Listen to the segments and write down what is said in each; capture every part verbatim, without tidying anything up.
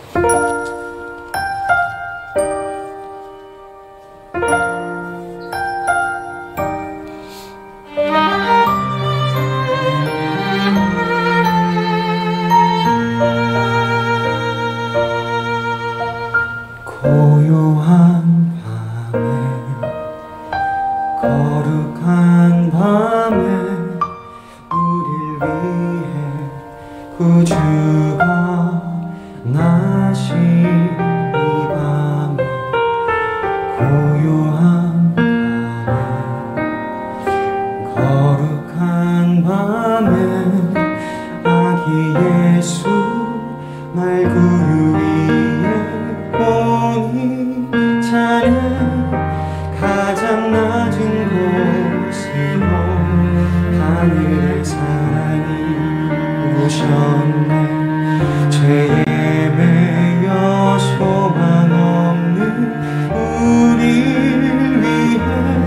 고요한 밤에 거룩한 밤에 우릴 위해 구주가 나신 이 밤에 고요한 밤에 거룩한 밤에 아기 예수 말구유 위에 보니 자네 가장 낮은 곳으로 하늘의 사랑이 오셨네. 죄에 매여 소망 없는 우릴 위해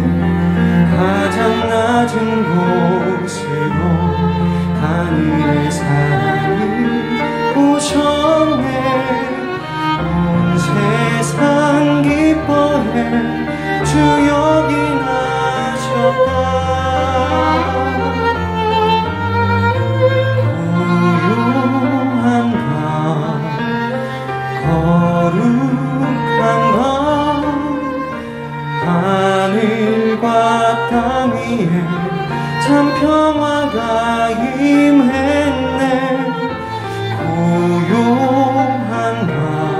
가장 낮은 곳으로 하늘의 사랑이 오셨네. 온 세상 기뻐해 주 여기 나셨다. 고요한 밤 거룩한 밤 하늘과 땅 위에 참 평화가 임했네. 고요한 밤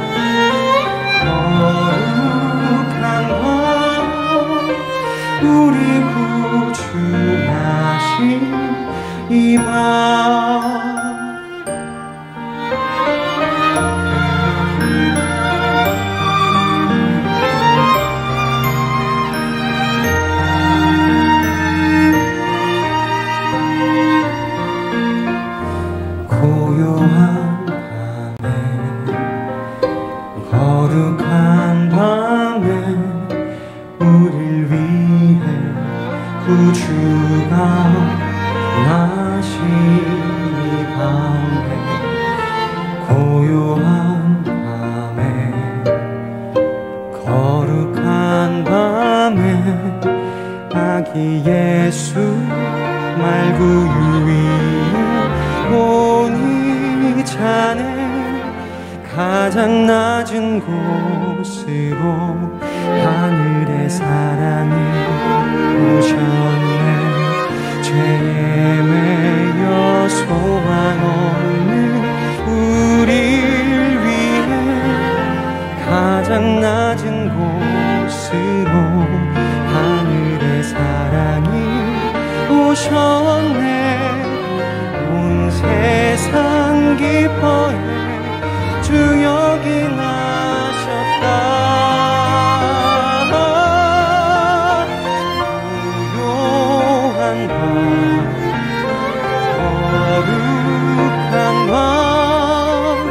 거룩한 밤 우리 구주 나신 이 밤. 고요한 밤에 거룩한 밤에 우릴 위해 구주가 나신 이 밤에 고요한 밤에 거룩한 밤에 아기 예수 말구유 위에 보니 자네 가장 낮은 곳으로 하늘의 사랑이 오셨네. 죄에 매여 소망 없는 우릴 위해 가장 낮은 곳으로 하늘의 사랑이 오셨네. 온 세상 기뻐해 주 여기 나셨다. 고요한 밤 거룩한 밤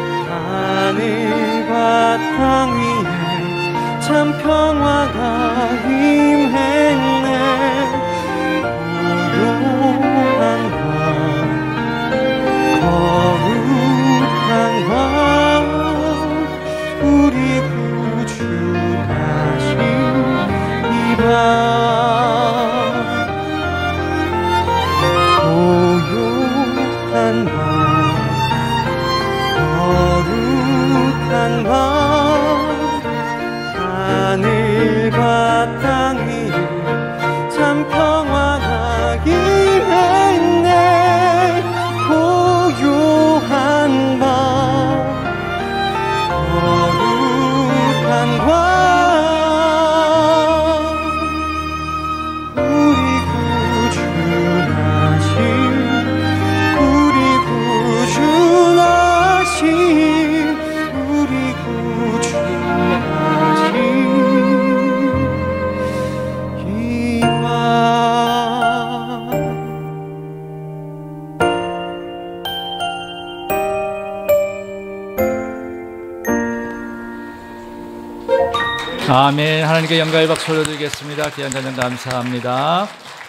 하늘과 땅 위에 참 평화가 임했네. 고요한 밤 거룩한 밤 우리 구주 나신 이 밤. 고요한 밤 거룩한 밤 하늘과 땅 위에 참 평화가 임했네. 고요한 밤 거룩한 밤 우리 구주 나신 우리 구주 나신 우리 구주 나신 이 밤. 아멘. 하나님께 영광의 박수 올려드리겠습니다. 귀한 찬양 감사합니다.